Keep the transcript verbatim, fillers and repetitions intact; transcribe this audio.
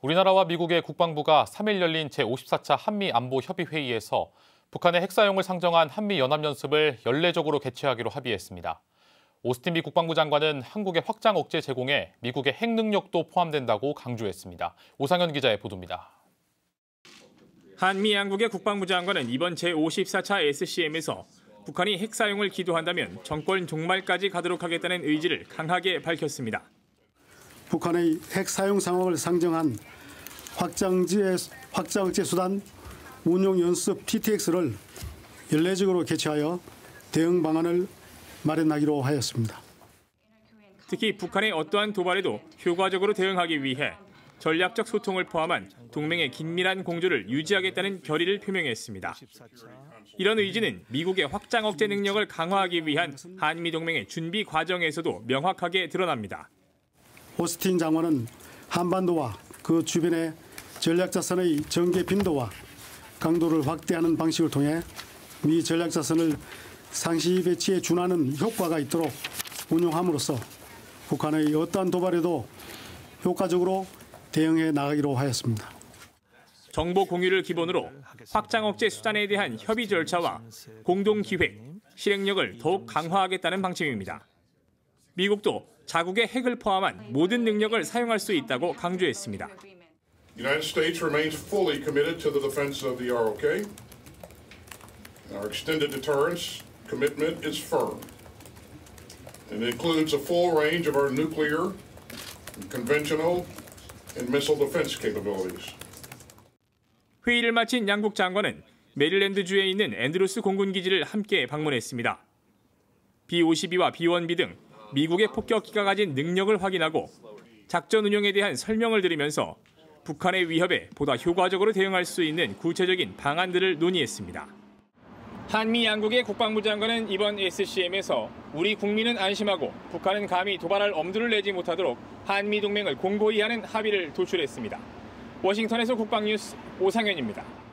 우리나라와 미국의 국방부가 삼 일 열린 제오십사 차 한미안보협의회의에서 북한의 핵사용을 상정한 한미연합연습을 연례적으로 개최하기로 합의했습니다. 오스틴 미 국방부 장관은 한국의 확장 억제 제공에 미국의 핵 능력도 포함된다고 강조했습니다. 오상현 기자의 보도입니다. 한미 양국의 국방부 장관은 이번 제오십사 차 에스씨엠에서 북한이 핵 사용을 기도한다면 정권 종말까지 가도록 하겠다는 의지를 강하게 밝혔습니다. 북한의 핵 사용 상황을 상정한 확장지의 확장 억제 수단 운용 연습 티티엑스를 연례적으로 개최하여 대응 방안을 마련하기로 하였습니다. 특히 북한의 어떠한 도발에도 효과적으로 대응하기 위해 전략적 소통을 포함한 동맹의 긴밀한 공조를 유지하겠다는 결의를 표명했습니다. 이런 의지는 미국의 확장 억제 능력을 강화하기 위한 한미 동맹의 준비 과정에서도 명확하게 드러납니다. 오스틴 장관은 한반도와 그 주변의 전략자산의 전개 빈도와 강도를 확대하는 방식을 통해 미 전략자산을 상시 배치에 준하는 효과가 있도록 운용함으로써 북한의 어떠한 도발에도 효과적으로 대응해 나가기로 하였습니다. 정보 공유를 기본으로 확장 억제 수단에 대한 협의 절차와 공동 기획, 실행력을 더욱 강화하겠다는 방침입니다. 미국도 자국의 핵을 포함한 모든 능력을 사용할 수 있다고 강조했습니다. United States remains fully committed to the defense of the R O K. Our extended deterrence commitment is firm. And it includes a full range of our nuclear, conventional, and missile defense capabilities. 회의를 마친 양국 장관은 메릴랜드주에 있는 앤드루스 공군기지를 함께 방문했습니다. 비 오십이와 비 원 비 등 미국의 폭격기가 가진 능력을 확인하고 작전 운영에 대한 설명을 들으면서 북한의 위협에 보다 효과적으로 대응할 수 있는 구체적인 방안들을 논의했습니다. 한미 양국의 국방부 장관은 이번 에스씨엠에서 우리 국민은 안심하고 북한은 감히 도발할 엄두를 내지 못하도록 한미 동맹을 공고히 하는 합의를 도출했습니다. 워싱턴에서 국방뉴스 오상현입니다.